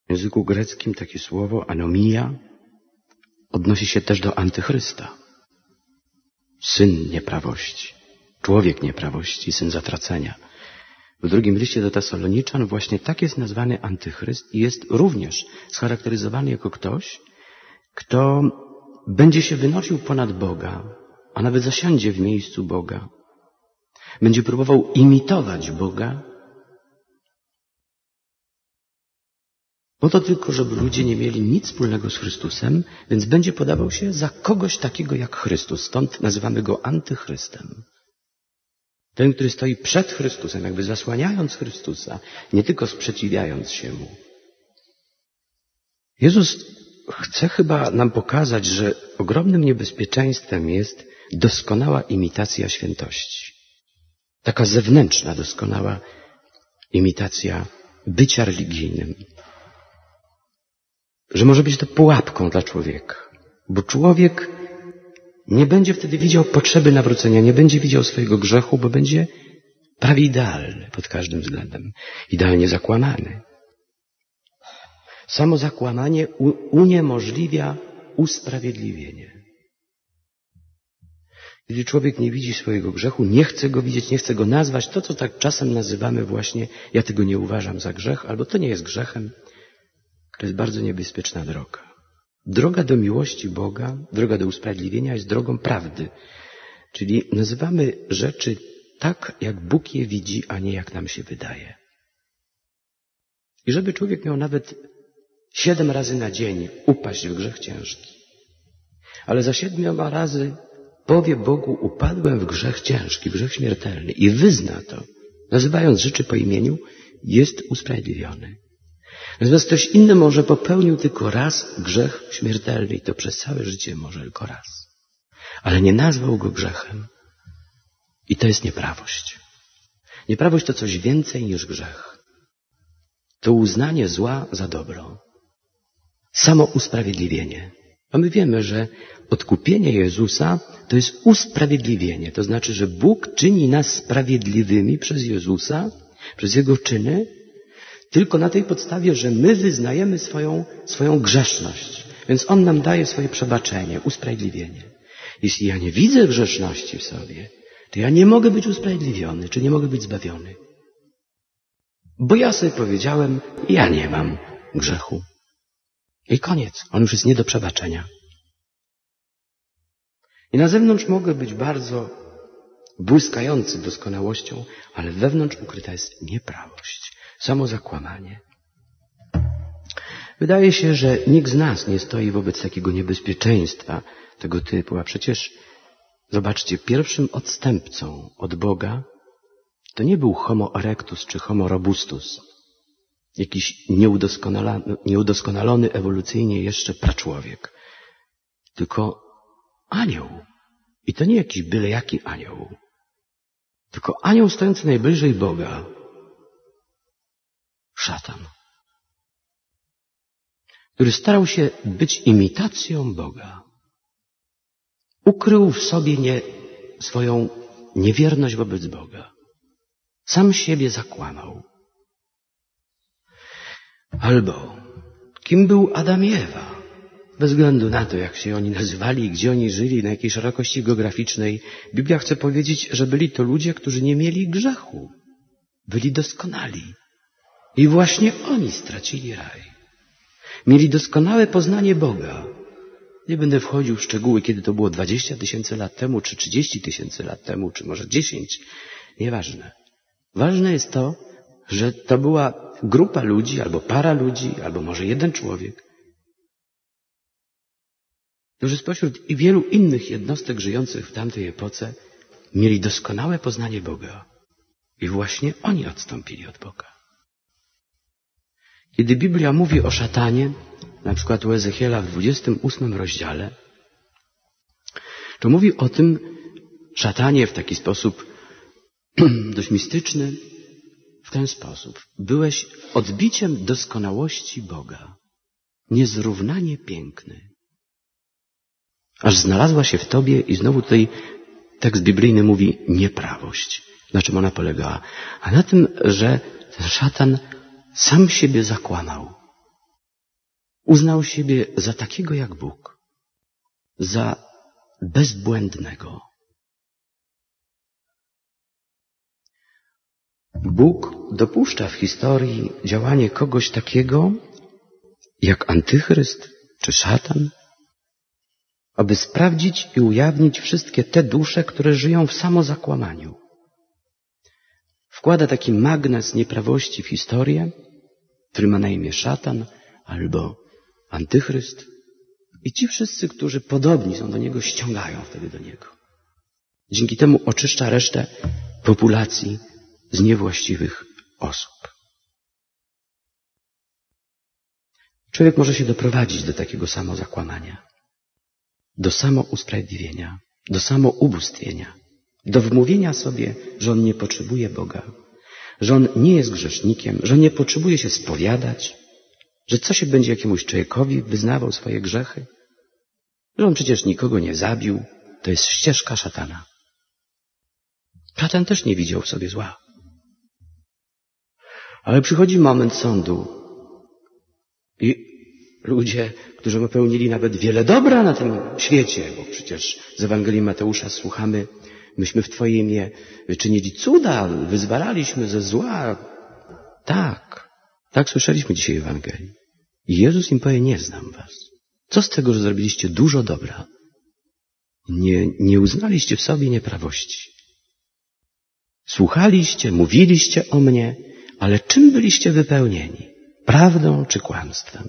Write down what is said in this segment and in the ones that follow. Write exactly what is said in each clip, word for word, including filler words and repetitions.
W języku greckim takie słowo anomia odnosi się też do antychrysta. Syn nieprawości, człowiek nieprawości, syn zatracenia. W drugim liście do Tesaloniczan właśnie tak jest nazwany antychryst i jest również scharakteryzowany jako ktoś, kto będzie się wynosił ponad Boga, a nawet zasiądzie w miejscu Boga. Będzie próbował imitować Boga, po to tylko, żeby ludzie nie mieli nic wspólnego z Chrystusem, więc będzie podawał się za kogoś takiego jak Chrystus. Stąd nazywamy go antychrystem. Ten, który stoi przed Chrystusem, jakby zasłaniając Chrystusa, nie tylko sprzeciwiając się Mu. Jezus chce chyba nam pokazać, że ogromnym niebezpieczeństwem jest doskonała imitacja świętości. Taka zewnętrzna, doskonała imitacja bycia religijnym. Że może być to pułapką dla człowieka, bo człowiek nie będzie wtedy widział potrzeby nawrócenia, nie będzie widział swojego grzechu, bo będzie prawie idealny pod każdym względem, idealnie zakłamany. Samo zakłamanie uniemożliwia usprawiedliwienie. Kiedy człowiek nie widzi swojego grzechu, nie chce go widzieć, nie chce go nazwać, to co tak czasem nazywamy właśnie, ja tego nie uważam za grzech, albo to nie jest grzechem, to jest bardzo niebezpieczna droga. Droga do miłości Boga, droga do usprawiedliwienia jest drogą prawdy. Czyli nazywamy rzeczy tak, jak Bóg je widzi, a nie jak nam się wydaje. I żeby człowiek miał nawet siedem razy na dzień upaść w grzech ciężki, ale za siedmioma razy powie Bogu, upadłem w grzech ciężki, w grzech śmiertelny i wyzna to, nazywając rzeczy po imieniu, jest usprawiedliwiony. Natomiast ktoś inny może popełnił tylko raz grzech śmiertelny i to przez całe życie może tylko raz. Ale nie nazwał go grzechem. I to jest nieprawość. Nieprawość to coś więcej niż grzech. To uznanie zła za dobro. Samo usprawiedliwienie. A my wiemy, że odkupienie Jezusa to jest usprawiedliwienie. To znaczy, że Bóg czyni nas sprawiedliwymi przez Jezusa, przez Jego czyny, tylko na tej podstawie, że my wyznajemy swoją, swoją grzeszność. Więc On nam daje swoje przebaczenie, usprawiedliwienie. Jeśli ja nie widzę grzeszności w sobie, to ja nie mogę być usprawiedliwiony, czy nie mogę być zbawiony. Bo ja sobie powiedziałem, ja nie mam grzechu. I koniec. On już jest nie do przebaczenia. I na zewnątrz mogę być bardzo błyskający doskonałością, ale wewnątrz ukryta jest nieprawość. Samo zakłamanie. Wydaje się, że nikt z nas nie stoi wobec takiego niebezpieczeństwa tego typu, a przecież zobaczcie, pierwszym odstępcą od Boga to nie był homo erectus czy homo robustus, jakiś nieudoskonalony, nieudoskonalony ewolucyjnie jeszcze praczłowiek, tylko anioł. I to nie jakiś byle jaki anioł, tylko anioł stojący najbliżej Boga. Szatan, który starał się być imitacją Boga. Ukrył w sobie nie, swoją niewierność wobec Boga. Sam siebie zakłamał. Albo kim był Adam i Ewa? Bez względu na to, jak się oni nazywali, gdzie oni żyli, na jakiej szerokości geograficznej, Biblia chce powiedzieć, że byli to ludzie, którzy nie mieli grzechu. Byli doskonali. I właśnie oni stracili raj. Mieli doskonałe poznanie Boga. Nie będę wchodził w szczegóły, kiedy to było dwadzieścia tysięcy lat temu, czy trzydzieści tysięcy lat temu, czy może dziesięć. Nieważne. Ważne jest to, że to była grupa ludzi, albo para ludzi, albo może jeden człowiek, którzy spośród i wielu innych jednostek żyjących w tamtej epoce mieli doskonałe poznanie Boga. I właśnie oni odstąpili od Boga. Kiedy Biblia mówi o szatanie, na przykład u Ezechiela w dwudziestym ósmym rozdziale, to mówi o tym szatanie w taki sposób dość mistyczny, w ten sposób. Byłeś odbiciem doskonałości Boga, niezrównanie piękny. Aż znalazła się w tobie, i znowu tutaj tekst biblijny mówi nieprawość. Na czym ona polegała? A na tym, że ten szatan sam siebie zakłamał. Uznał siebie za takiego jak Bóg, za bezbłędnego. Bóg dopuszcza w historii działanie kogoś takiego jak antychryst czy szatan, aby sprawdzić i ujawnić wszystkie te dusze, które żyją w samozakłamaniu. Wkłada taki magnes nieprawości w historię, który ma na imię szatan albo antychryst, i ci wszyscy, którzy podobni są do niego, ściągają wtedy do niego. Dzięki temu oczyszcza resztę populacji z niewłaściwych osób. Człowiek może się doprowadzić do takiego samozakłamania, do samousprawiedliwienia, do samoubóstwienia, do wmówienia sobie, że on nie potrzebuje Boga, że on nie jest grzesznikiem, że nie potrzebuje się spowiadać, że co się będzie jakiemuś człowiekowi wyznawał swoje grzechy, że on przecież nikogo nie zabił. To jest ścieżka szatana. Szatan też nie widział w sobie zła. Ale przychodzi moment sądu i ludzie, którzy popełnili nawet wiele dobra na tym świecie, bo przecież z Ewangelii Mateusza słuchamy, myśmy w Twoje imię czynili cuda, wyzwalaliśmy ze zła. Tak, tak słyszeliśmy dzisiaj w Ewangelii. I Jezus im powie, nie znam was. Co z tego, że zrobiliście dużo dobra? Nie, nie uznaliście w sobie nieprawości. Słuchaliście, mówiliście o mnie, ale czym byliście wypełnieni? Prawdą czy kłamstwem?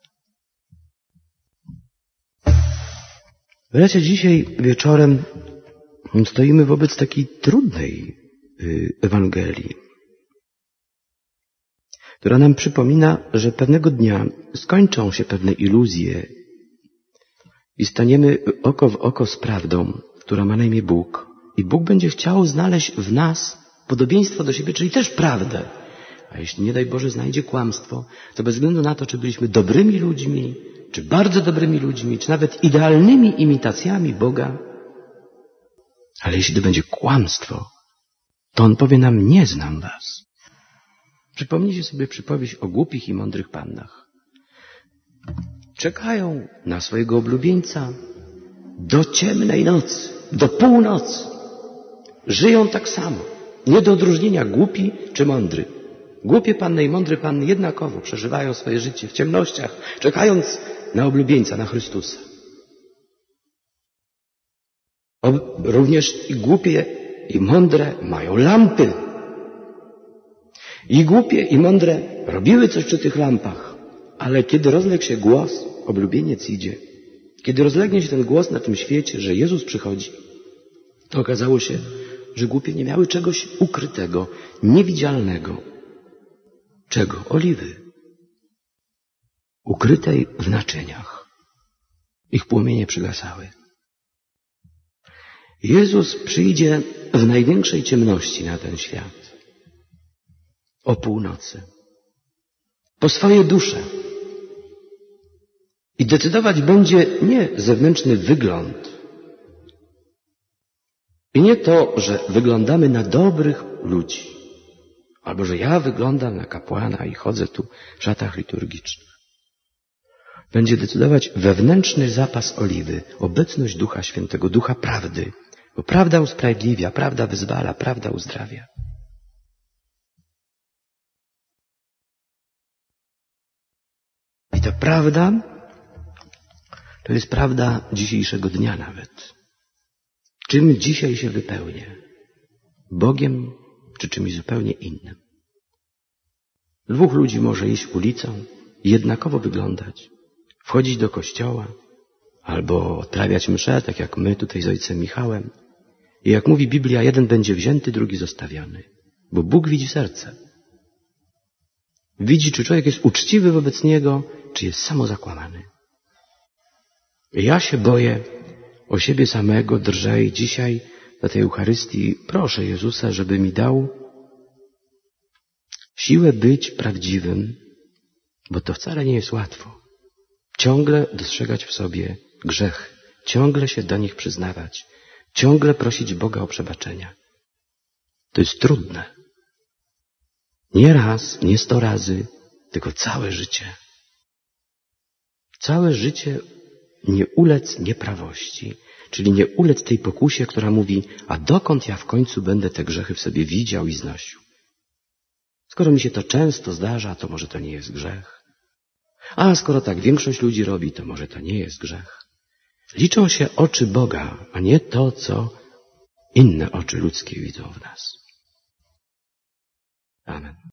Bracia, dzisiaj wieczorem stoimy wobec takiej trudnej Ewangelii, która nam przypomina, że pewnego dnia skończą się pewne iluzje i staniemy oko w oko z prawdą, która ma na imię Bóg. I Bóg będzie chciał znaleźć w nas podobieństwo do siebie, czyli też prawdę. A jeśli nie daj Boże znajdzie kłamstwo, to bez względu na to, czy byliśmy dobrymi ludźmi, czy bardzo dobrymi ludźmi, czy nawet idealnymi imitacjami Boga, ale jeśli to będzie kłamstwo, to On powie nam, nie znam was. Przypomnijcie sobie przypowieść o głupich i mądrych pannach. Czekają na swojego oblubieńca do ciemnej nocy, do północy. Żyją tak samo. Nie do odróżnienia głupi czy mądry. Głupie panny i mądre panny jednakowo przeżywają swoje życie w ciemnościach, czekając na oblubieńca, na Chrystusa. O, również i głupie i mądre mają lampy. I głupie i mądre robiły coś przy tych lampach, ale kiedy rozległ się głos, oblubieniec idzie, kiedy rozlegnie się ten głos na tym świecie, że Jezus przychodzi, to okazało się, że głupie nie miały czegoś ukrytego, niewidzialnego. Czego? Oliwy. Ukrytej w naczyniach. Ich płomienie przygasały. Jezus przyjdzie w największej ciemności na ten świat. O północy. Po swoje dusze. I decydować będzie nie zewnętrzny wygląd. I nie to, że wyglądamy na dobrych ludzi. Albo że ja wyglądam na kapłana i chodzę tu w szatach liturgicznych. Będzie decydować wewnętrzny zapas oliwy, obecność Ducha Świętego, Ducha Prawdy. Bo prawda usprawiedliwia, prawda wyzwala, prawda uzdrawia. I ta prawda to jest prawda dzisiejszego dnia nawet. Czym dzisiaj się wypełnia? Bogiem czy czymś zupełnie innym? Dwóch ludzi może iść ulicą i jednakowo wyglądać, wchodzić do kościoła albo odprawiać mszę, tak jak my tutaj z ojcem Michałem. I jak mówi Biblia, jeden będzie wzięty, drugi zostawiony. Bo Bóg widzi serce. Widzi, czy człowiek jest uczciwy wobec Niego, czy jest samozakłamany. Ja się boję o siebie samego, drżę i dzisiaj na tej Eucharystii proszę Jezusa, żeby mi dał siłę być prawdziwym, bo to wcale nie jest łatwo. Ciągle dostrzegać w sobie grzech, ciągle się do nich przyznawać, ciągle prosić Boga o przebaczenia. To jest trudne. Nie raz, nie sto razy, tylko całe życie. całe życie nie ulec nieprawości, czyli nie ulec tej pokusie, która mówi, a dokąd ja w końcu będę te grzechy w sobie widział i znosił? Skoro mi się to często zdarza, to może to nie jest grzech. A skoro tak większość ludzi robi, to może to nie jest grzech. Liczą się oczy Boga, a nie to, co inne oczy ludzkie widzą w nas. Amen.